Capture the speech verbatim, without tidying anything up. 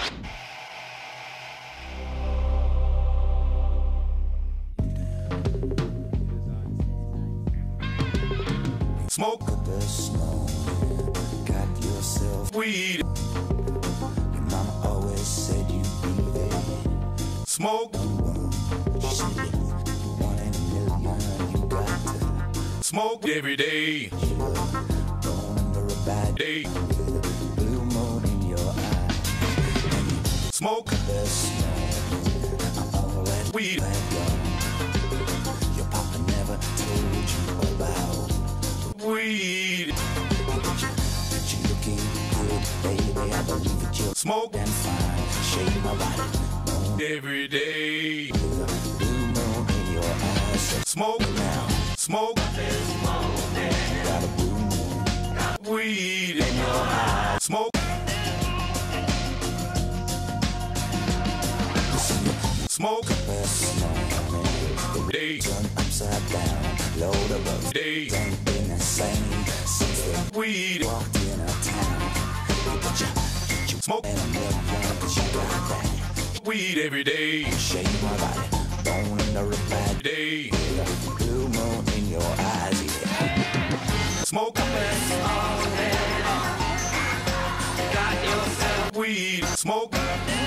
Smoke the snow, got yourself weed. Your mama always said you'd be there. Smoke, she said one in a million, you got to smoke every day. You were born under a bad day with a blue moon in your eye. And you smoke the snow, all that weed had gone. Your papa never told you about weed. But you looking good, baby. I believe that you're smoke and fine. Shave my body moon every day. With a blue moon in your eyes. So smoke now, smoke. Got a blue moon, got weed in your eyes. Smoke. Smoke. The day turn upside down, load above day. Ain't been the same since the weed walked in our town. But you, you smoke and I'm never young, cause you got that weed every day. Shave my body, bone under a bad day. With a blue moon in your eyes, yeah. Smoke all day. Got yourself weed. Smoke.